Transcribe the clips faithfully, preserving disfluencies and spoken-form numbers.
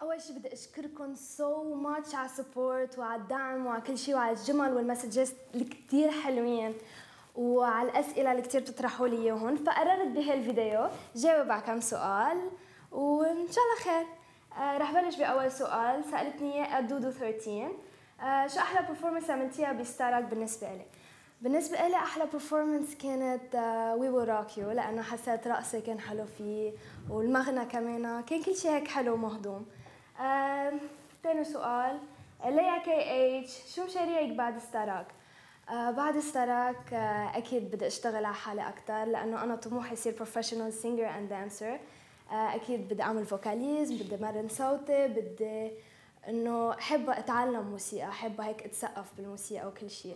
اول شيء بدي اشكركم سو ماتش على السبورت وعلى الدعم وعلى كل شيء وعلى الجمل والمسجز اللي كثير حلوين وعلى الاسئله اللي كثير بتطرحوا لي اياهم. فقررت بهالفيديو جاوب على كم سؤال وان شاء الله خير. آه رح بلش باول سؤال سالتني اياه دودو ثلاثة عشر. آه شو احلى برفورمانس عملتيها بستارك بالنسبه لي؟ بالنسبه لي احلى برفورمانس كانت وي ويل روك يو، لانه حسيت رقصي كان حلو فيه والمغنى كمان كان كل شيء هيك حلو ومهضوم. آه، ثاني سؤال ليا كي اتش، شو مشاريعك بعد ستارك؟ آه، بعد ستارك آه، اكيد بدي اشتغل على حالي اكثر، لانه انا طموحي يصير بروفيشنال سينجر اند دانسر. اكيد بدي اعمل فوكاليزم، بدي امرن صوتي، بدي انه احب اتعلم موسيقى، احب هيك اتثقف بالموسيقى وكل شيء.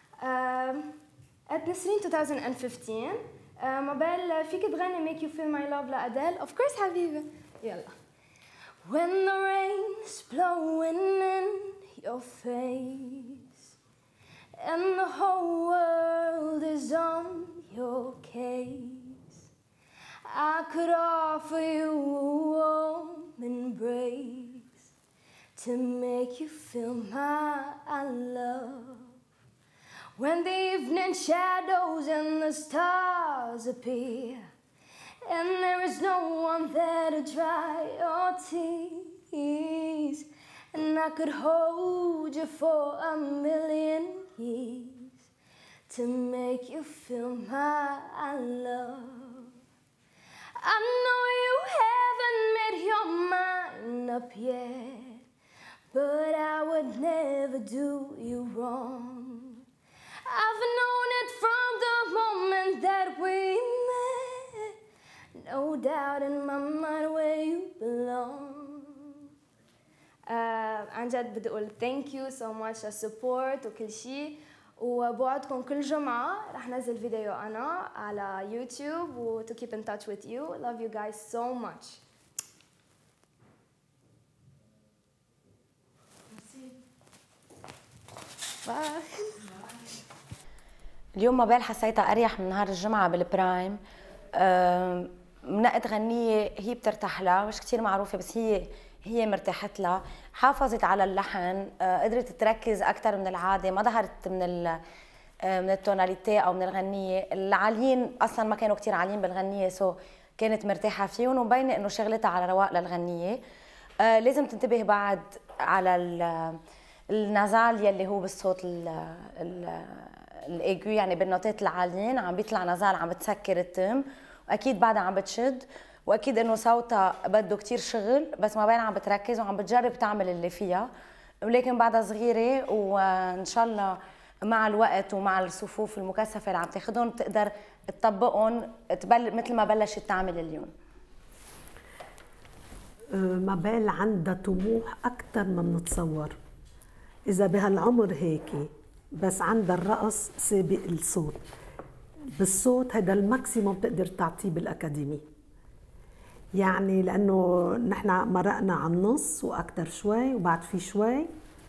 at نسرين ألفين وخمسطعش آه، مابيل فيك تغني ميك يو فيل ماي لاف لأديل؟ اوف كورس حبيبي، يلا. When the rain's blowing in your face and the whole world is on your case, I could offer you a warm embrace to make you feel my love. When the evening shadows and the stars appear and there is no one there to dry your tears, and I could hold you for a million years to make you feel my love. I know you haven't made your mind up yet, but I would never do you wrong. I've known it from the moment that we met, no doubt in my mind where you belong. آه عن جد بدي اقول thank you so much للسبورت وكل شيء، وبوعدكم كل جمعة رح نزل فيديو أنا على يوتيوب و to keep in touch with you. Love you guys so much. باي. اليوم مابيل حسيتها اريح من نهار الجمعه بالبرايم. منقت غنيه هي بترتاح لها، مش كثير معروفه بس هي هي مرتاحت لها، حافظت على اللحن، قدرت تركز اكثر من العاده، ما ظهرت من ال من التوناليتي او من الغنيه. العاليين اصلا ما كانوا كثير عاليين بالغنيه، سو كانت مرتاحه فيهم ومبينه انه شغلتها على رواق للغنيه. لازم تنتبه بعد على النزال يلي هو بالصوت ال ال الايجو، يعني بالنوتات العاليين عم بيطلع نزال، عم بتسكر التم، واكيد بعدها عم بتشد، واكيد انه صوتها بده كثير شغل، بس ما بين عم بتركز وعم بتجرب تعمل اللي فيها، ولكن بعدها صغيره وان شاء الله مع الوقت ومع الصفوف المكثفه اللي عم تاخذهم تقدر تطبقهم تبل مثل ما بلشت تعمل اليوم. مابيل عندها طموح اكثر ما بنتصور، اذا بهالعمر هيك بس عندها الرقص سابق الصوت. بالصوت هذا الماكسيموم بتقدر تعطيه بالاكاديمي، يعني لانه نحن مرقنا على النص واكثر شوي وبعد في شوي،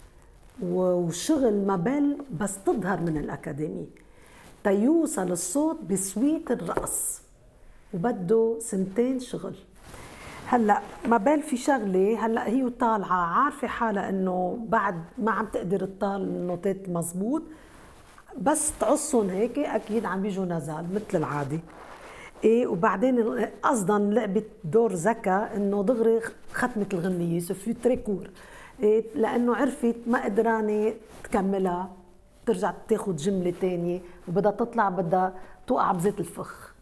وشغل مابيل بس تظهر من الاكاديمي تيوصل الصوت بسويت الرقص، وبده سنتين شغل. هلا مابيل في شغله، هلا هي طالعه عارفه حالها انه بعد ما عم تقدر تطال النوتات مزبوط، بس تعصهم هيك اكيد عم بيجوا نزال مثل العاده. ايه وبعدين قصدا لعبت دور ذكاء انه دغري ختمت الغنيه سوفي تريكور، إيه لانه عرفت ما قدرانه تكملها، ترجع تاخذ جمله ثانيه وبدها تطلع بدها توقع بزيت الفخ.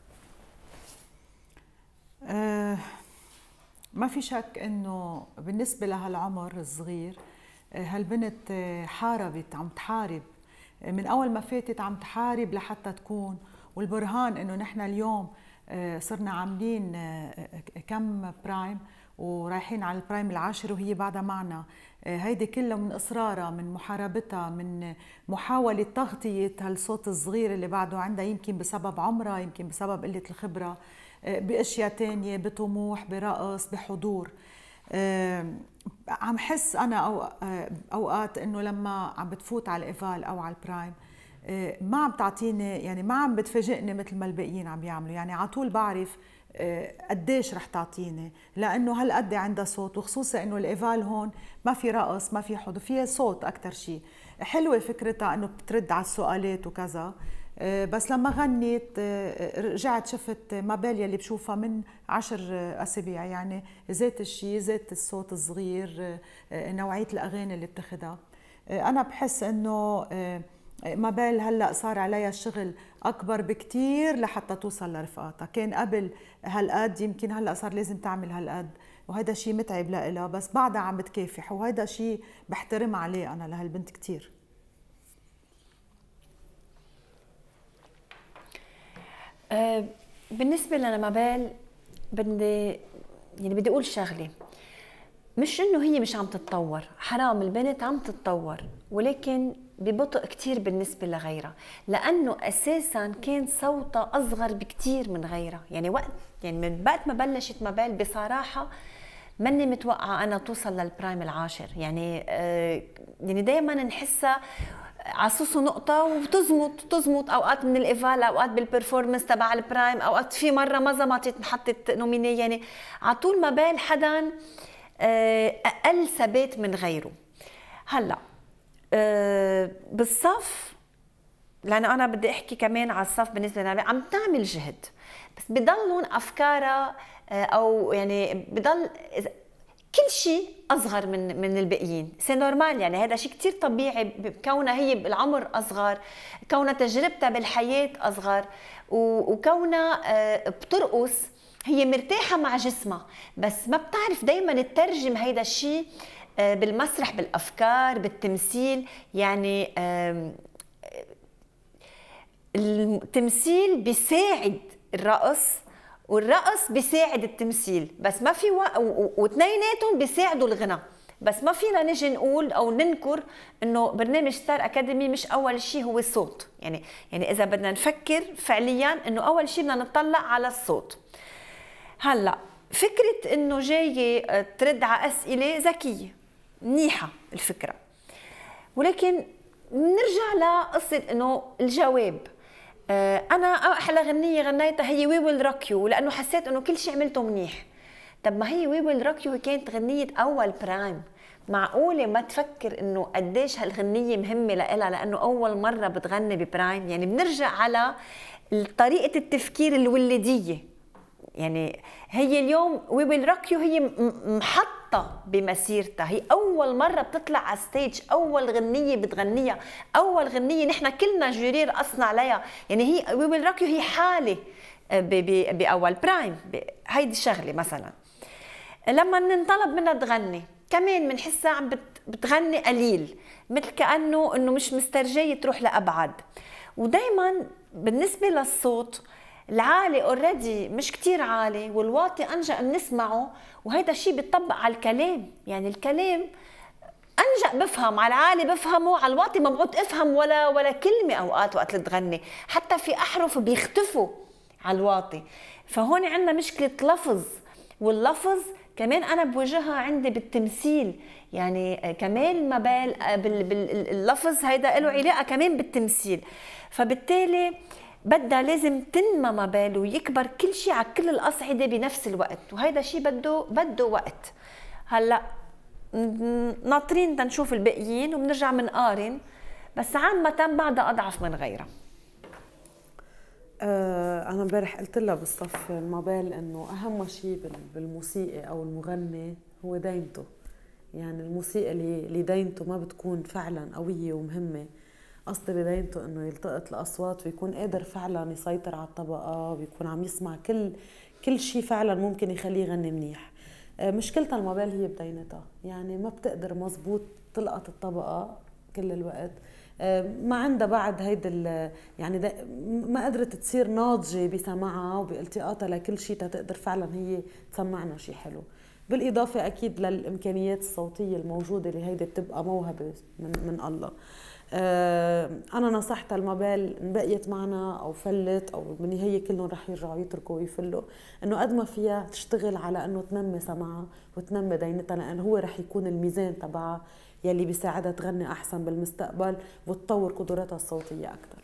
أه ما في شك انه بالنسبه لهالعمر الصغير هالبنت حاربت، عم تحارب من اول ما فاتت، عم تحارب لحتى تكون، والبرهان انه نحن اليوم صرنا عاملين كم برايم ورايحين على البرايم العاشر وهي بعدها معنا. هيدي كلها من اصرارها، من محاربتها، من محاوله تغطيه هالصوت الصغير اللي بعده عندها، يمكن بسبب عمرها، يمكن بسبب قله الخبره باشياء تانية، بطموح، برقص، بحضور. عم حس انا أو اوقات انه لما عم بتفوت على الايفال او على البرايم ما عم تعطيني، يعني ما عم بتفاجئني مثل ما الباقيين عم يعملوا، يعني على طول بعرف قديش رح تعطيني، لانه هالقد عندها صوت، وخصوصا انه الايفال هون ما في رقص ما في حضور، فيها صوت اكثر شيء. حلوه فكرتها انه بترد على السؤالات وكذا. بس لما غنيت رجعت شفت مابيل يلي بشوفها من عشر اسابيع، يعني ذات الشيء، ذات الصوت الصغير، نوعيه الاغاني اللي بتاخذها. انا بحس انه مابيل هلا صار عليها شغل اكبر بكثير لحتى توصل لرفقاتها، كان قبل هالقد، يمكن هلا صار لازم تعمل هالقد، وهذا شيء متعب لها، بس بعدها عم بتكافح، وهذا شيء بحترم عليه انا لهالبنت كثير. أه بالنسبه لمابيل بدي يعني بدي اقول شغله، مش انه هي مش عم تتطور، حرام البنت عم تتطور، ولكن ببطء كتير بالنسبة لغيرها، لأنه أساساً كان صوتها أصغر بكتير من غيرها. يعني وقت يعني من بعد ما بلشت مابيل بصراحة ماني متوقعة أنا توصل للبرايم العاشر، يعني آه يعني دايماً نحسها عصوصه نقطة وتزمط تزمط أوقات من الإيفال، أوقات بالبرفورمنس تبع البرايم، أوقات في مرة ما زمطت محطت نوميني، يعني على طول مابيل حدا آه أقل ثبات من غيره. هلأ أه بالصف، لأنه أنا بدي أحكي كمان على الصف بالنسبة لنا عم تعمل جهد، بس بضلون أفكارها أه أو يعني بضل كل شيء أصغر من من الباقيين، سي نورمال، يعني هذا شيء كتير طبيعي كونها هي بالعمر أصغر، كونها تجربتها بالحياة أصغر، وكونها أه بترقص هي مرتاحة مع جسمها، بس ما بتعرف دايما تترجم هيدا الشيء بالمسرح، بالأفكار، بالتمثيل. يعني التمثيل بيساعد الرقص والرقص بيساعد التمثيل، بس ما في و... واثنيناتهم بيساعدوا الغنى، بس ما فينا نجي نقول او ننكر انه برنامج ستار اكاديمي مش اول شيء هو الصوت. يعني يعني اذا بدنا نفكر فعليا انه اول شيء بدنا نطلع على الصوت. هلا فكره انه جايه ترد على اسئله ذكيه منيحة الفكرة، ولكن نرجع لقصة انه الجواب. آه انا احلى غنية غنيتها هي وي ويل روك يو، لانه حسيت انه كل شيء عملته منيح. طب ما هي وي ويل روك يو كانت غنية اول برايم، معقولة ما تفكر انه قديش هالغنية مهمة لإلها لانه اول مرة بتغني ببرايم؟ يعني بنرجع على طريقة التفكير الولدية. يعني هي اليوم وي ويل روك يو هي محطة بمسيرتها، هي أول مرة بتطلع على ستيج، أول غنية بتغنيها، أول غنية نحن كلنا جوري رقصنا عليها. يعني هي وي ويل روك يو هي حالة بأول برايم، هيدي الشغلة. مثلا لما ننطلب منها تغني كمان بنحسها عم بتغني قليل، مثل كأنه إنه مش مسترجية تروح لأبعد. ودايما بالنسبة للصوت العالي اوريدي مش كتير عالي، والواطي انجأ بنسمعه، وهيدا الشيء بيطبق على الكلام. يعني الكلام انجأ بفهم، على العالي بفهمه، على الواطي ما بعود افهم ولا ولا كلمه اوقات وقت اللي تغني، حتى في احرف بيختفوا على الواطي. فهون عندنا مشكله لفظ، واللفظ كمان انا بوجهها عندي بالتمثيل. يعني كمان مابيل باللفظ هيدا له علاقه كمان بالتمثيل، فبالتالي بدها لازم تنمى مابيل ويكبر كل شيء على كل الأصعدة بنفس الوقت، وهيدا شيء بده بده وقت. هلا ناطرين تنشوف الباقيين وبنرجع بنقارن، بس عامة بعدها أضعف من غيرها. آه أنا امبارح قلت لها بالصف مابيل إنه أهم شيء بالموسيقي أو المغني هو دينته. يعني الموسيقى اللي دينته ما بتكون فعلا قوية ومهمة، قصدي بدايته انه يلتقط الاصوات ويكون قادر فعلا يسيطر على الطبقه، ويكون عم يسمع كل كل شيء فعلا ممكن يخليه يغني منيح. مشكلتها المابيل هي بدينتها، يعني ما بتقدر مزبوط تلقط الطبقه كل الوقت، ما عندها بعد هيدا يعني ما قدرت تصير ناضجه بسماعها وبالتقاطها لكل شيء تقدر فعلا هي تسمعنا شيء حلو. بالاضافه اكيد للامكانيات الصوتيه الموجوده اللي هيدي بتبقى موهبه من, من الله. أنا نصحت المابيل إن بقيت معنا أو فلت أو بالنهاية كلهم رح يرجعوا يتركوا ويفلوا، إنه قد ما فيها تشتغل على إنه تنمي سمعها وتنمي دينتها، لأنه هو رح يكون الميزان تبعها يلي بيساعدها تغني أحسن بالمستقبل وتطور قدراتها الصوتية أكثر.